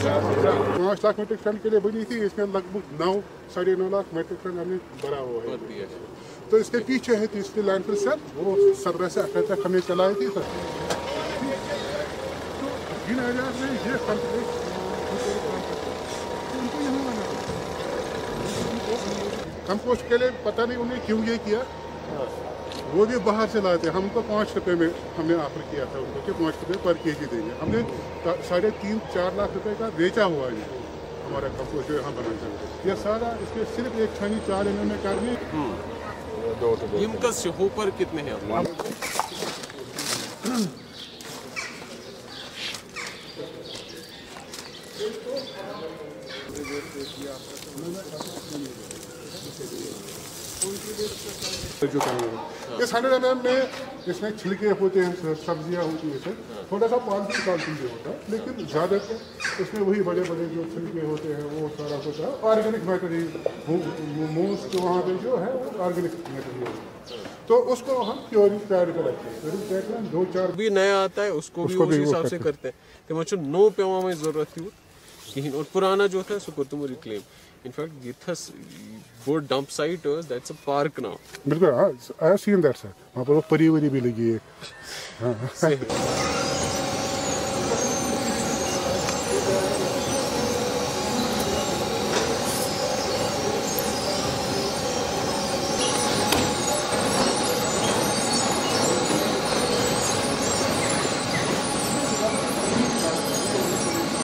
5 lakh metric ton के लिए बनी थी, इसमें लगभग 9-9.5 लाख मीट्रिक टन हमने भरा हुआ है। तो इसके पीछे है तीसरी लैंडफिल सर, वो 17 से 18 तक हमने चलाई थी सर। तो इन एरियाज में ये कंपोस्ट के लिए पता नहीं उन्हें क्यों ये किया, वो भी बाहर से लाते। हमको 5 रुपये में हमने ऑफर किया था उनको कि 5 रुपये पर केजी देंगे। हमने 3.5-4 लाख रुपए का बेचा हुआ है हमारा कंपोस्ट जो यहाँ बनाना चाहिए। ये सारा इसके सिर्फ एक छानी 4 इन्होंने करनी। इनका होपर कितने हैं? जो इस 100 mm में इसमें छिलके होते हैं, सब्जियां होती हैं, इसमें थोड़ा सा पॉलिथीन भी होता है, लेकिन ज़्यादातर इसमें वही बड़े बड़े जो छिलके होते हैं वो सारा कुछ है ऑर्गेनिक मैटेरियल। मोस्ट वहाँ पे जो है वो ऑर्गेनिक मैटेरियल, तो उसको हम प्योरिंग तैयार करते हैं। 2-4 भी नया आता है उसको भी उस हिसाब से करते हैं कि मुझे नो पेवा में ज़रूरत थी कहीं, और पुराना जो था सो करते हैं रिक्लेम। इनफैक्ट ये था वो dump site, that's a park now. बिल्कुल, I have seen that sir, वहाँ पर वो परी वरी भी लगी है। हाँ